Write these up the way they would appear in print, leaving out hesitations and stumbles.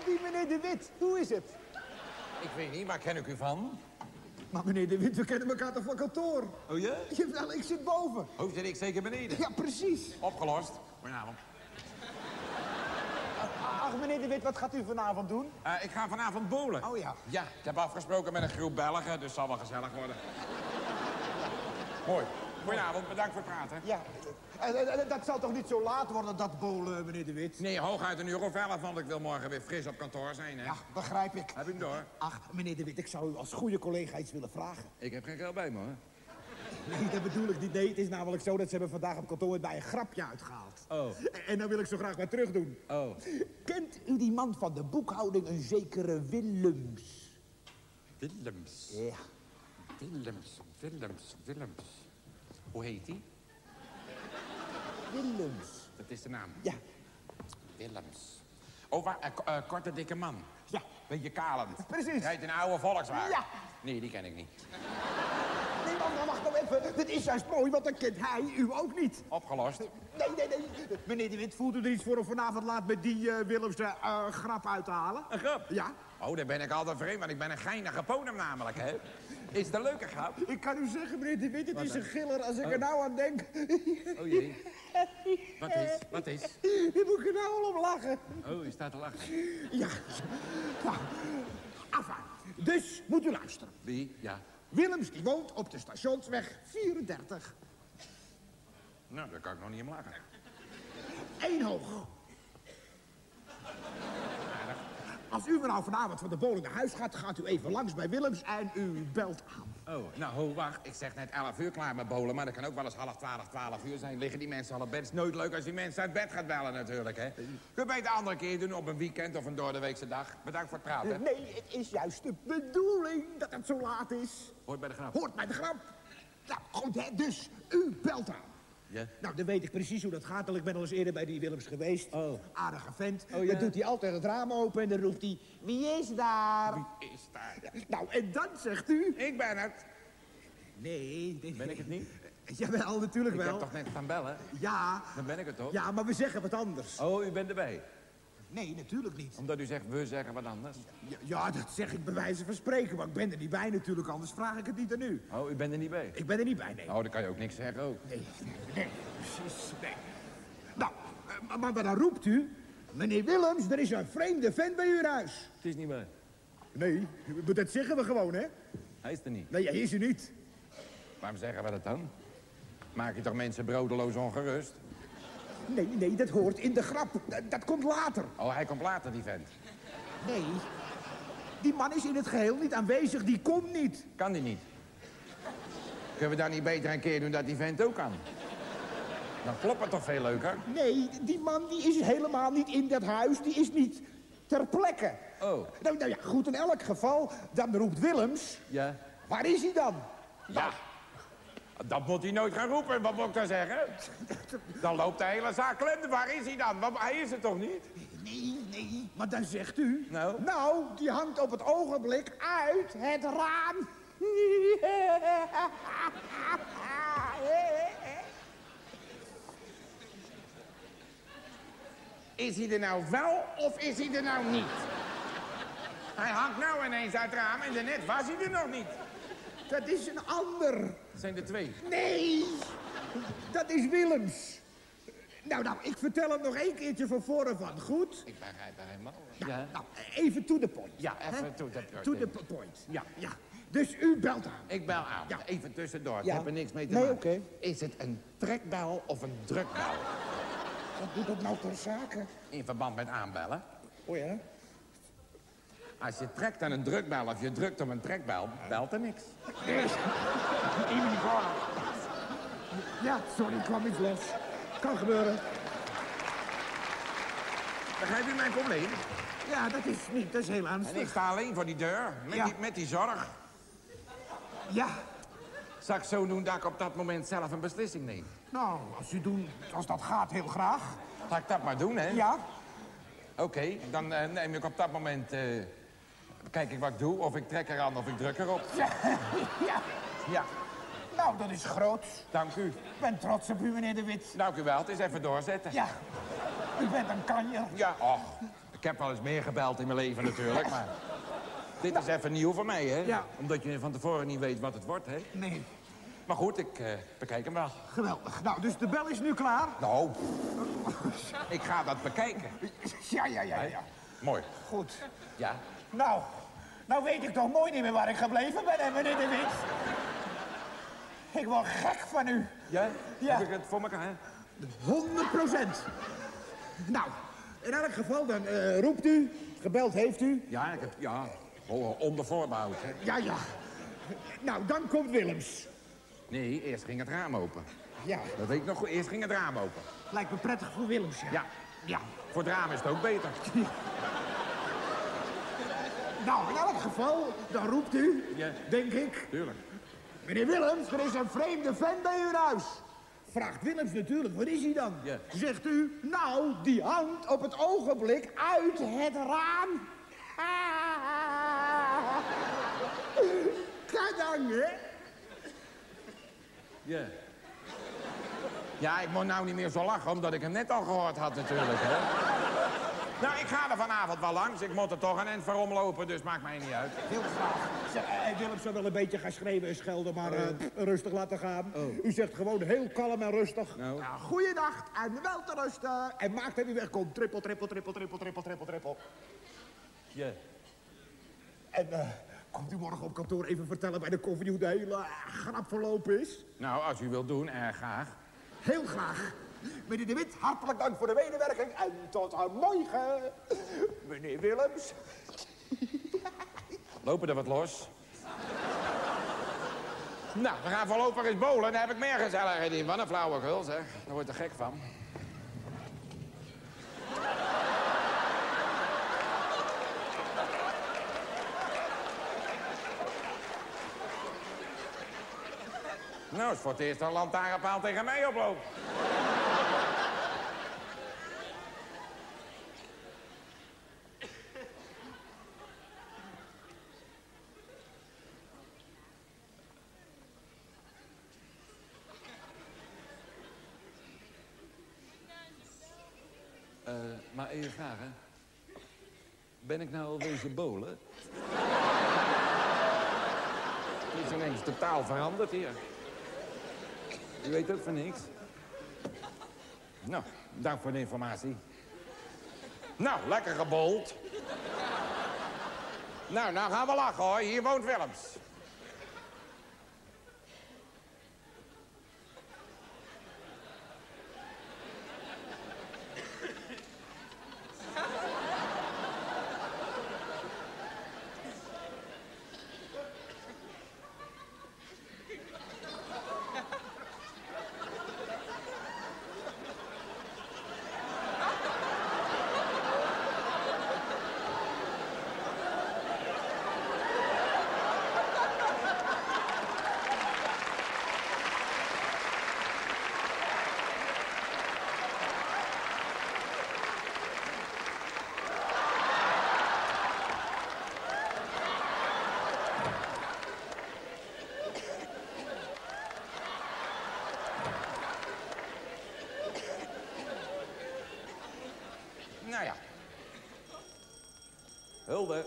die meneer De Wit. Hoe is het? Ik weet niet, maar ken ik u van? Maar meneer De Wit, we kennen elkaar toch van kantoor? Oh ja? Jawel, ik zit boven. Oh, zit ik zeker beneden? Ja, precies. Opgelost. Goedenavond. Ach, meneer De Wit, wat gaat u vanavond doen? Ik ga vanavond bowlen. Oh ja. Ja, ik heb afgesproken met een groep Belgen, dus zal wel gezellig worden. Mooi. Goedenavond, bedankt voor het praten. Ja, dat zal toch niet zo laat worden, dat bowlen, meneer De Wit? Nee, hooguit een uur of 11, want ik wil morgen weer fris op kantoor zijn, hè? Ja, begrijp ik. Heb u hem door? Ach, meneer De Wit, ik zou u als goede collega iets willen vragen. Ik heb geen geld bij me, hoor. Nee, dat bedoel ik niet. Nee, het is namelijk zo dat ze hebben vandaag op kantoor bij een grapje uitgehaald. Oh. En dan wil ik zo graag maar terug doen. Oh. Kent u die man van de boekhouding, een zekere Willems? Willems. Ja. Willems. Hoe heet die? Willems. Dat is de naam. Ja. Willems. Oh, korte, dikke man. Ja. Beetje kalend. Precies. Rijdt een oude Volkswagen. Ja. Nee, die ken ik niet. Nee, maar wacht nou even. Dit is juist mooi, want dan kent hij u ook niet. Opgelost. Nee. Meneer De Wit, voelt u er iets voor om vanavond laat met die Willems de grap uit te halen? Een grap? Ja. Oh, daar ben ik altijd vreemd, want ik ben een geinige ponem namelijk, hè? Is het een leuke grap? Ik kan u zeggen, meneer De Wit, het is een giller als ik er nou aan denk. Oh jee. Wat is? Ik moet er nou al om lachen. Oh, je staat te lachen. Ja. Nou, enfin. Dus moet u luisteren. Wie? Ja. Willems die woont op de Stationsweg 34. Nou, daar kan ik nog niet om lachen. 1 hoog. Als u nou vanavond van de bowling naar huis gaat, gaat u even langs bij Willems en u belt aan. Oh, nou, wacht. Ik zeg net 11 uur klaar met bowlen, maar dat kan ook wel eens 11:30, 12 uur zijn. Liggen die mensen al op bed? Het is nooit leuk als die mensen uit bed gaat bellen natuurlijk, hè? Kun je het de andere keer doen op een weekend of een doordeweekse dag? Bedankt voor het praten. Nee, het is juist de bedoeling dat het zo laat is. Hoort bij de grap. Hoort bij de grap. Nou, goed, hè, dus u belt aan. Ja? Nou, dan weet ik precies hoe dat gaat, want ik ben al eens eerder bij die Willems geweest. Oh. Aardige vent. Oh, ja? Dan doet hij altijd het raam open en dan roept hij... Wie is daar? Wie is daar? Ja, nou, en dan zegt u... Ik ben het. Nee. Ben ik het niet? Jawel, natuurlijk Ik wel. heb toch net gaan bellen? Ja. Dan ben ik het toch? Ja, maar we zeggen wat anders. Oh, u bent erbij. Nee, natuurlijk niet. Omdat u zegt, we zeggen wat anders. Ja, dat zeg ik bij wijze van spreken, maar ik ben er niet bij natuurlijk, anders vraag ik het niet aan u. Oh, u bent er niet bij? Ik ben er niet bij, nee. Oh, dan kan je ook niks zeggen ook. Nee, precies, nee. Nou, maar dan roept u... Meneer Willems, er is een vreemde vent bij u in huis. Het is niet bij. Nee, dat zeggen we gewoon, hè? Hij is er niet. Nee, hij is er niet. Waarom zeggen we dat dan? Maak je toch mensen broodeloos ongerust? Nee, dat hoort in de grap. Dat komt later. Oh, hij komt later, die vent. Nee, die man is in het geheel niet aanwezig, die komt niet. Kan die niet? Kunnen we dan niet beter een keer doen dat die vent ook kan? Dan klopt het toch veel leuker? Nee, die man die is helemaal niet in dat huis, die is niet ter plekke. Oh. Nou ja, goed, in elk geval, dan roept Willems... Ja. Waar is hij dan? Ja. Dat moet hij nooit gaan roepen, wat moet ik dan zeggen? Dan loopt de hele zaak klem. Waar is hij dan? Want hij is er toch niet? Nee, maar dan zegt u... Nou? Nou, die hangt op het ogenblik uit het raam. Is hij er nou wel of is hij er nou niet? Hij hangt nou ineens uit het raam en daarnet was hij er nog niet. Dat is een ander. Het zijn er 2. Nee, dat is Willems. Nou, ik vertel het nog 1 keertje van voren van, goed? Ik begrijp er helemaal. Nou, even to the point. Ja, even to the point. To the point. Ja. Dus u belt aan. Ik bel aan. Ja. Even tussendoor. Ik Ja. heb er niks mee te Nee, maken. oké. Is het een trekbel of een drukbel? Wat doet dat nou ter zake? In verband met aanbellen. Oh ja? Als je trekt aan een drukbel of je drukt op een trekbel, belt er niks. Ja, sorry, ik kwam iets los. Kan gebeuren. Begrijpt u mijn probleem? Ja, dat is heel En ernstig. ik sta alleen voor die deur, met die zorg. Ja, Zal ik zo doen dat ik op dat moment zelf een beslissing neem? nou, als dat gaat, heel graag. Ga ik dat maar doen, hè? Ja? Oké, dan neem ik op dat moment... kijk ik wat ik doe, of ik trek eraan of ik druk erop. Ja. Ja, Nou, dat is groot. dank u. Ik ben trots op u, meneer De Wit. Dank u wel, het is even doorzetten. Ja. U bent een kanjer. Ja, och. Ik heb wel eens meer gebeld in mijn leven natuurlijk, maar... Dit is even nieuw voor mij, hè? Ja. Omdat je van tevoren niet weet wat het wordt, hè? Nee. Maar goed, ik bekijk hem wel. Geweldig. Nou, dus de bel is nu klaar? Nou, ik ga dat bekijken. Ja. Mooi. Goed. Ja. Nou weet ik toch mooi niet meer waar ik gebleven ben, hè, meneer De Wit. Ik word gek van u. Ja? Ja. Heb ik het voor elkaar, hè? 100%. Nou, in elk geval, dan roept u, gebeld heeft u. Ja, ik heb... Ja, onder voorbehoud, hè? Ja. Nou, dan komt Willems. Nee, eerst ging het raam open. Ja, Dat weet ik nog goed. Eerst ging het raam open. lijkt me prettig voor Willems, ja. Ja. Voor het raam is het ook beter. Nou, in elk geval, dan roept u, Ja. denk ik... Tuurlijk. Meneer Willems, er is een vreemde vent bij u in huis. Vraagt Willems natuurlijk, wat is hij dan? Ja. Zegt u, nou, die hangt op het ogenblik uit het raam. Kadang, hè? Ja. Ja, ik moet nou niet meer zo lachen, omdat ik hem net al gehoord had natuurlijk, hè. Nou, ik ga er vanavond wel langs. Ik moet er toch een eind voor omlopen, dus maakt mij niet uit. Heel graag. Willems zou wel een beetje gaan schreeuwen en schelden, maar rustig laten gaan. U zegt gewoon heel kalm en rustig. Nou. Goeienacht en wel te rusten. En maakt dat u wegkomt. Trippel. Ja. En komt u morgen op kantoor even vertellen bij de koffie hoe de hele grap verlopen is? Nou, als u wilt doen, graag. Heel graag. Meneer De Wit, hartelijk dank voor de medewerking en tot morgen. Meneer Willems. Lopen er wat los? Nou, we gaan voorlopig eens bowlen. Dan heb ik meer gezelligheid in. Wat een flauwekul, zeg. Daar word je er gek van. Nou, is voor het eerst een lantaarnpaal tegen mij oploopt. Maar even vragen. Ben ik nou al wezen bolen? Het is ineens totaal veranderd hier. U weet ook van niks. Nou, dank voor de informatie. Nou, lekker gebold. Nou gaan we lachen hoor. Hier woont Willems. Nou ja. Hulde.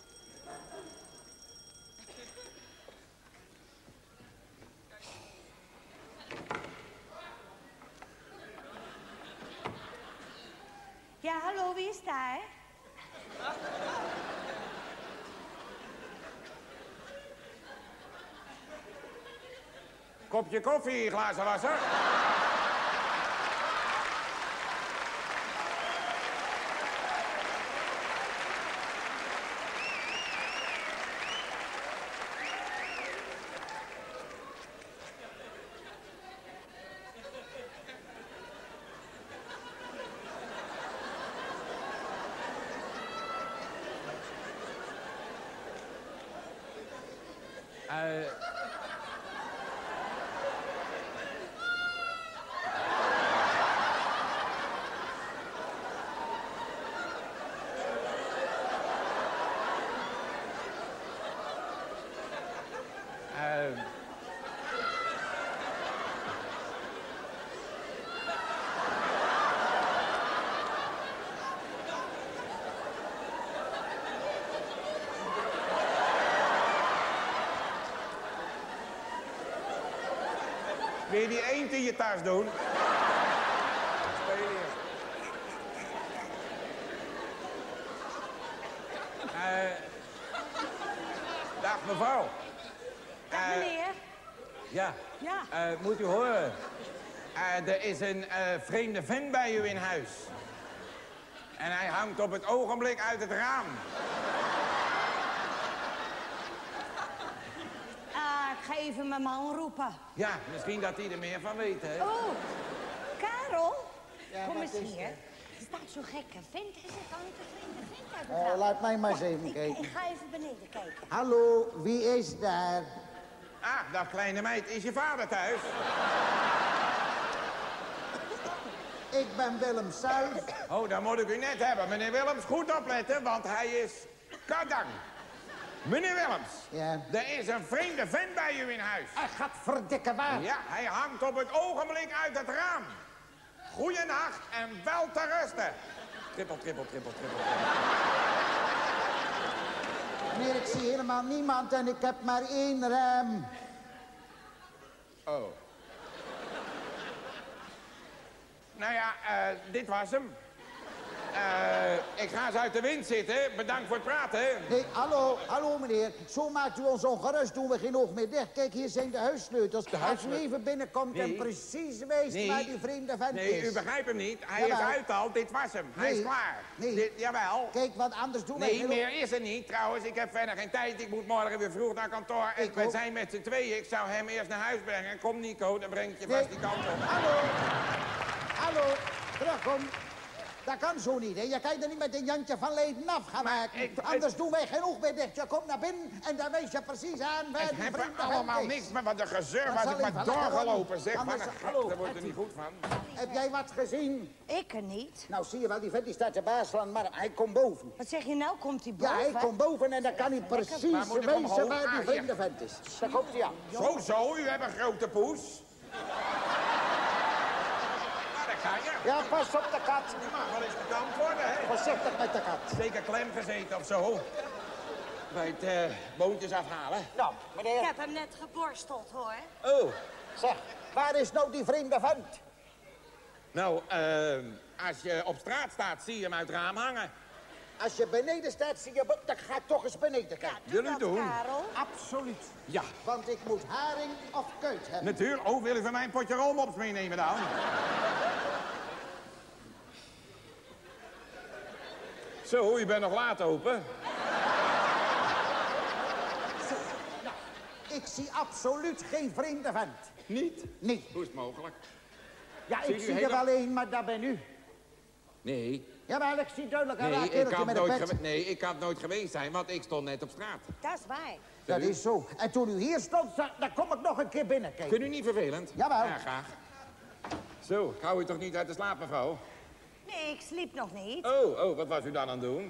Ja, hallo, wie is daar? Kopje koffie, glazenwasser. Wil je die eend in je tas doen? Speel je. Dag mevrouw. Dag meneer. Ja. Ja. Moet u horen. Er is een vreemde vent bij u in huis. En hij hangt op het ogenblik uit het raam. Ik ga even mijn man roepen. Ja, misschien dat hij er meer van weet, hè? Oh, Karel? Ja, Kom wat eens is hier. er? Er staat zo'n gekke vent. Hij zegt altijd een vreemde vent uit het raam. Laat mij maar eens Ja, even kijken. Ik ga even beneden kijken. Hallo, wie is daar? Ah, dag kleine meid. Is je vader thuis? Ik ben Willem Suif. Oh, dan moet ik u net hebben. Meneer Willems, goed opletten, want hij is kadang. Meneer Willems. Ja. Er is een vreemde vent bij u in huis. Hij gaat verdikken waar. Ja, hij hangt op het ogenblik uit het raam. Goeienacht en wel te rusten. Trippel, trippel, trippel, trippel. Meneer, ik zie helemaal niemand en ik heb maar 1 rem. Oh. Nou ja, dit was hem. Ik ga eens uit de wind zitten. Bedankt voor het praten. Nee, hallo meneer. Zo maakt u ons ongerust, doen we geen oog meer dicht. Kijk, hier zijn de huissleutels. Als u even binnenkomt en precies wijst waar die vreemde vent Nee, is. u begrijpt hem niet. Hij Jawel. is uit al. Dit was hem. Hij is klaar. Nee. Jawel. Kijk, want anders doen we Nee, geen meer is er niet. Trouwens, ik heb verder geen tijd. Ik moet morgen weer vroeg naar kantoor. En we zijn met z'n tweeën. Ik zou hem eerst naar huis brengen. Kom, Nico, dan breng ik je vast die kant op. Hallo, terugkom. Dat kan zo niet, hè. Je kan er niet met een Jantje van Leiden afgemaakt. Anders doen wij geen oog meer dicht. Je komt naar binnen en dan wijs je precies aan waar die Ik heb vreemde er allemaal vent is. niks meer. Wat een gezeur was zal ik even maar lekker doorgelopen, worden. zeg. Wat Anders- een gek, hallo, daar wordt er niet goed van. Heb jij wat gezien? Ik er niet. Nou, zie je wel, die vent die staat de baas van, maar hij komt boven. Wat zeg je nou? Komt hij Ja, boven? hij komt boven en dan kan hij precies Maar moet ik wijzen omhoog? waar die Ah, vreemde vent is. Daar komt hij aan. Zo, u hebt een grote poes. Nou, daar ga je. Ja, pas op de kat. Die mag wel eens gedampt worden, hè. Voorzichtig met de kat. Zeker klem gezeten of zo. Bij het boontjes afhalen. Nou, Ik meneer. heb hem net geborsteld, hoor. Oh. Zeg, waar is nou die vreemde vent? Nou, als je op straat staat, zie je hem uit het raam hangen. Als je beneden staat, zie je... Dan ga ik toch eens beneden kijken. Doe Wil u dat, doen? Karel. Absoluut. Ja. Want ik moet haring of keut hebben. Natuurlijk. Oh, wil u van mijn potje rolmops meenemen dan? Zo, u bent nog laat open. Ik zie absoluut geen vreemde vent. Niet? Nee. Hoe is het mogelijk? Ja, Zie ik u zie er helemaal- wel één, maar dat ben u. Nee. Jawel, ik zie duidelijk een raar Nee, kereltje met een pet. ik kan nooit geweest zijn, want ik stond net op straat. Dat is waar. Dat is zo. En toen u hier stond, dan kom ik nog een keer binnenkijken. Vindt u niet vervelend? Jawel. Ja, graag. Zo, ik hou u toch niet uit de slaap, mevrouw? Nee, ik sliep nog niet. Oh, wat was u dan aan het doen?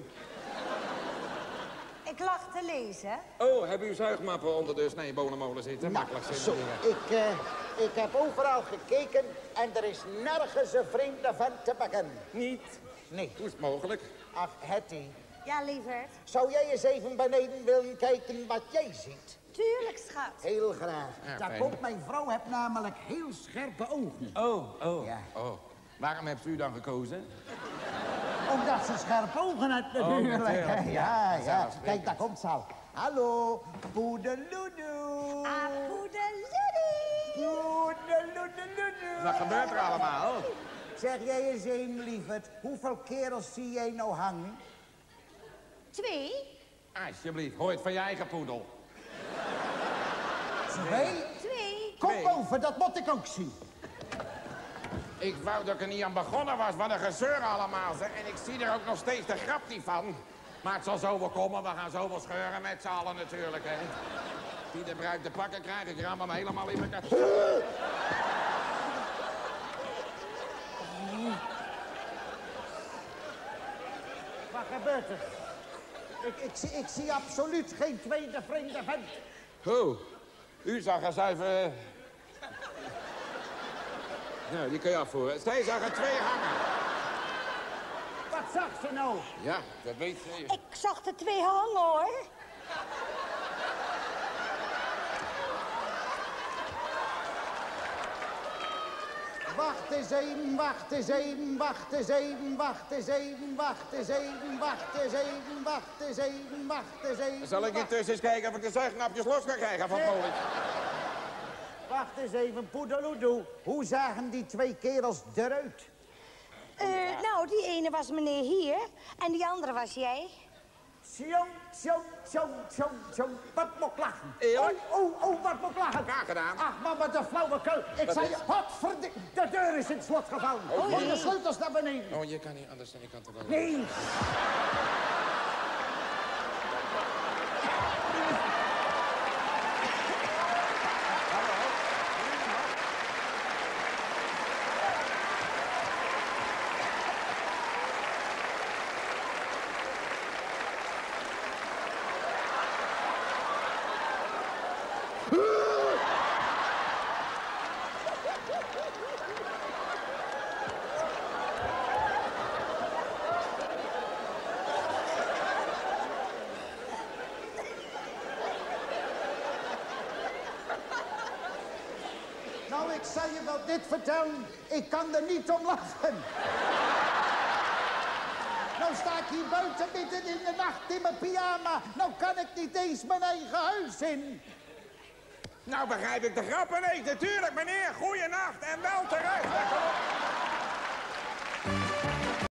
Ik lag te lezen. Oh, hebben u zuigmappen onder de snijbolenmolen zitten? Nou, Makkelijk zo. zitten. Ik heb overal gekeken en er is nergens een vreemde vent te bekennen. Niet? Nee. Hoe is het mogelijk? Ach, Hetty. Ja, lieverd. Zou jij eens even beneden willen kijken wat jij ziet? Tuurlijk, schat. Heel graag. Ja, Daar fijn. komt mijn vrouw, heeft namelijk heel scherpe ogen. Oh. Ja. Oh. Waarom hebt u dan gekozen? Omdat ze scherpe ogen heeft natuurlijk. natuurlijk. Ja. Vanzelfsprekend. Kijk, daar komt ze al. Hallo, poedeloedoe. Poedeludie. Poedeloedeloedoe. Wat gebeurt er allemaal? Zeg jij eens een, lieverd. Hoeveel kerels zie jij nou hangen? 2. Alsjeblieft, hoor het van je eigen poedel. 2? 2. Kom Twee. boven, dat moet ik ook zien. Ik wou dat ik er niet aan begonnen was. Wat een gezeur allemaal, zeg. En ik zie er ook nog steeds de grap niet van. Maar het zal zo wel komen. We gaan zo wel scheuren met z'n allen natuurlijk, hè. Die de bruid te pakken krijgt, ik ram hem helemaal in elkaar. Wat gebeurt er? Ik zie absoluut geen tweede vreemde vent. Oh, u zag er zuiver... Nou, die kun je afvoeren. Zij zag er 2 hangen. Wat zag ze nou? Ja, dat weet ze. Ik zag er 2 hangen, hoor. Wacht eens even, wacht eens even, wacht eens even, wacht eens even, wacht eens even, wacht eens even, wacht eens even, wacht eens even. Zal ik intussen eens kijken of ik de zuignapjes los kan krijgen van Molly? Wacht eens even, poedeloedoe. Hoe zagen die twee kerels eruit? Nou, die ene was meneer hier en die andere was jij. Tjong. Wat moet ik lachen? Eerlijk? Oh, wat moet ik lachen? Graag gedaan. Ach, man, wat een flauwekul. Ik zei je, de deur is in het slot gevallen. Gooi de sleutels naar beneden. Oh, je kan niet anders dan ik kan toch wel. Nee. Nou, ik zal je wel dit vertellen. Ik kan er niet om lachen. Nou sta ik hier buiten midden in de nacht in mijn pyjama. Nou kan ik niet eens mijn eigen huis in. Nou begrijp ik de grap ineens. Natuurlijk, meneer. Goeienacht en wel terecht.